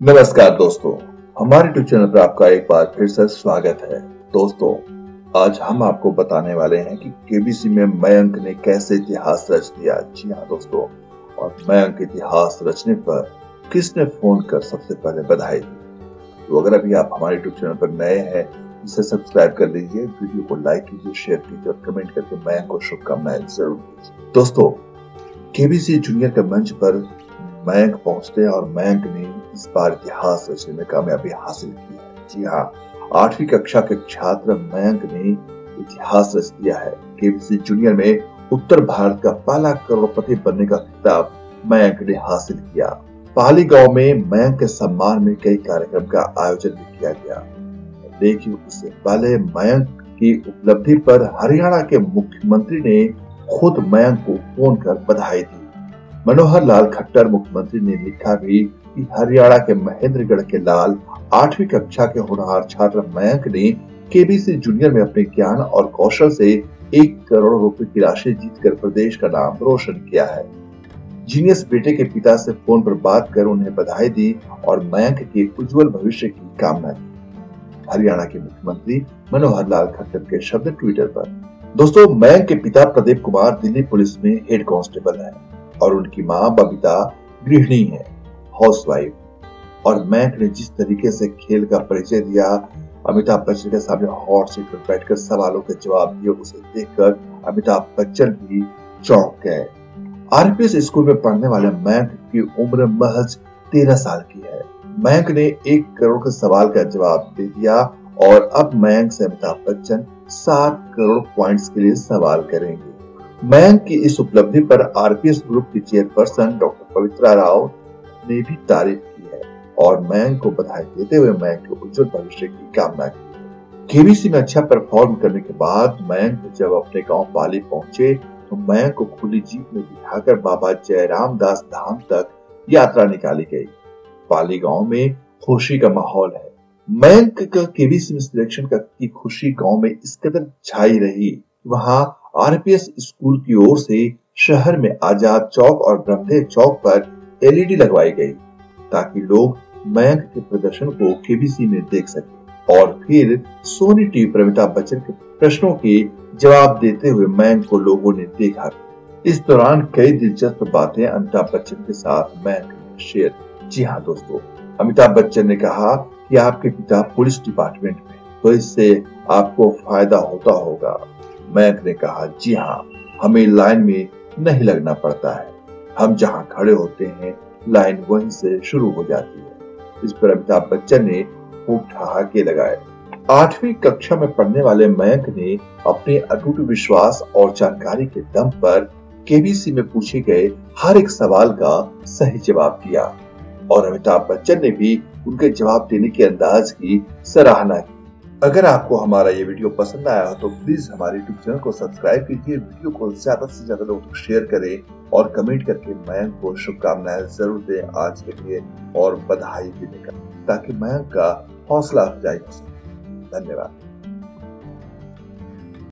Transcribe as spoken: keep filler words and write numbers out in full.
नमस्कार दोस्तों, हमारे यूट्यूब चैनल पर आपका एक बार फिर से स्वागत है। दोस्तों, आज हम आपको बताने वाले हैं कि केबीसी में मयंक ने कैसे इतिहास रच दिया। जी हाँ दोस्तों, और मयंक इतिहास रचने पर किसने फोन कर सबसे पहले बधाई दी। तो अगर अभी आप हमारे यूट्यूब चैनल पर नए हैं, इसे सब्सक्राइब कर लीजिए, वीडियो को लाइक कीजिए, शेयर कीजिए और कमेंट करके मयंक को शुभकामनाएं जरूर दीजिए। दोस्तों, केबीसी जूनियर के मंच पर मयंक पहुंचते हैं और मयंक ने इस बार इतिहास रचने में कामयाबी हासिल की है। जी हाँ, आठवीं कक्षा के छात्र मयंक ने इतिहास रच दिया है। केबीसी जूनियर में उत्तर भारत का पहला करोड़पति बनने का खिताब मयंक ने हासिल किया। पाली गांव में मयंक के सम्मान में कई कार्यक्रम का आयोजन भी किया गया। लेकिन उससे पहले मयंक की उपलब्धि पर हरियाणा के मुख्यमंत्री ने खुद मयंक को फोन कर बधाई दी। मनोहर लाल खट्टर मुख्यमंत्री ने लिखा भी कि हरियाणा के महेंद्रगढ़ के लाल आठवीं कक्षा के होनहार छात्र मयंक ने केबीसी जूनियर में अपने ज्ञान और कौशल से एक करोड़ रुपए की राशि जीतकर प्रदेश का नाम रोशन किया है। जीनियस बेटे के पिता से फोन पर बात कर उन्हें बधाई दी और मयंक के उज्जवल भविष्य की कामना की। हरियाणा के मुख्यमंत्री मनोहर लाल खट्टर के शब्द ट्विटर पर। दोस्तों, मयंक के पिता प्रदीप कुमार दिल्ली पुलिस में हेड कांस्टेबल है और उनकी मां बबीता गृहिणी है, हाउसवाइफ। और मयंक ने जिस तरीके से खेल का परिचय दिया, अमिताभ बच्चन के सामने हॉट सीट पर बैठकर सवालों के जवाब दिए, उसे देखकर अमिताभ बच्चन भी चौंक गए। आरपीएस स्कूल में पढ़ने वाले मयंक की उम्र महज तेरह साल की है। मयंक ने एक करोड़ के सवाल का जवाब दे दिया और अब मयंक से अमिताभ बच्चन सात करोड़ पॉइंट्स के लिए सवाल करेंगे। मयंक की इस उपलब्धि पर आरपीएस ग्रुप की चेयरपर्सन डॉक्टर पवित्रा राव ने भी तारीफ की है और मयंक को बधाई देते हुए मयंक के उज्जवल भविष्य की कामना की। केबीसी में अच्छा परफॉर्म करने के बाद मयंक जब अपने गांव पाली पहुंचे तो मयंक को खुली जीप में बिठाकर बाबा जयराम दास धाम तक यात्रा निकाली गई। पाली गांव में खुशी का माहौल है। मयंक का केबीसी में सिलेक्शन की खुशी गांव में इस कदर छाई रही। वहां आरपीएस स्कूल की ओर से शहर में आजाद चौक और ब्रह्मदेव चौक पर एलईडी लगवाई गई ताकि लोग मयंक के प्रदर्शन को केबीसी में देख सके। और फिर सोनी टीवी पर अमिताभ बच्चन के प्रश्नों के जवाब देते हुए मयंक को लोगों ने देखा। इस दौरान कई दिलचस्प बातें अमिताभ बच्चन के साथ मयंक ने शेयर की। जी हाँ दोस्तों, अमिताभ बच्चन ने कहा कि आपके पिता पुलिस डिपार्टमेंट में, तो इससे आपको फायदा होता होगा। मयंक ने कहा, जी हाँ, हमें लाइन में नहीं लगना पड़ता है, हम जहाँ खड़े होते हैं लाइन वहीं से शुरू हो जाती है। इस पर अमिताभ बच्चन ने खूब ठहाके लगाए। आठवीं कक्षा में पढ़ने वाले मयंक ने अपने अटूट विश्वास और जानकारी के दम पर केबीसी में पूछे गए हर एक सवाल का सही जवाब दिया और अमिताभ बच्चन ने भी उनके जवाब देने के अंदाज की सराहना की। अगर आपको हमारा ये वीडियो पसंद आया हो तो प्लीज हमारे यूट्यूब चैनल को सब्सक्राइब कीजिए, वीडियो को ज्यादा से ज्यादा लोगों तक शेयर करें और कमेंट करके मयंक को शुभकामनाएं जरूर दें आज के लिए और बधाई भी दें ताकि मयंक का हौसला अफजाई हो सके। धन्यवाद।